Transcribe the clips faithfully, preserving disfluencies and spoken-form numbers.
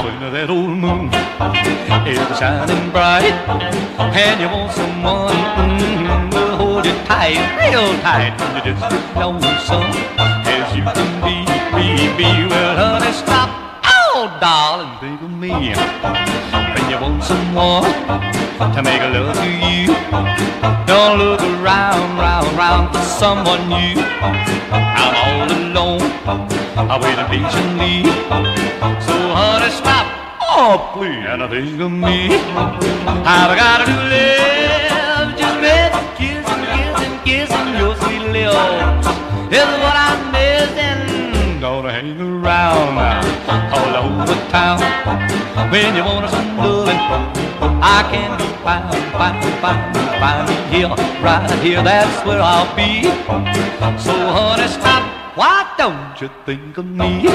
when that old moon is shining bright, and you want someone mm, to hold you tight, real tight, when you're just as lonesome as you can be, be, be. Well, honey, stop, oh, darling, think of me when you want someone to make love to you. Don't look around, round, round for someone new. I'm all alone, I'm waiting patiently. So honey, stop, oh please, and think of me. I've got to live, just miss kissing, kissing, kissing your sweet lips is what I'm missing. Gonna hang around all over town when you want some loving. I can be found, found, found, found here, right here. That's where I'll be. So honey, stop. Why don't you think of me?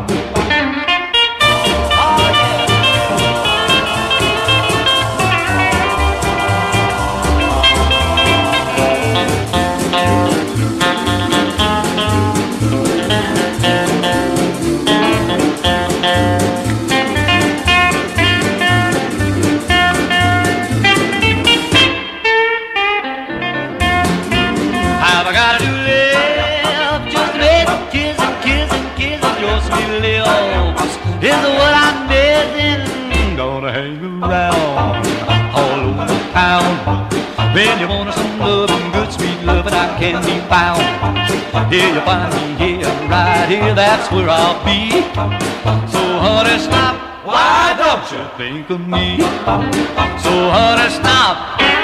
I've got to live, just miss kissing, kissing, kissing your sweet lips is what I'm missing. Gonna hang around all over town when you want some loving, good sweet loving. I can be found. Here you find me here, right here. That's where I'll be. So honey, stop. Why don't you think of me? So honey, stop.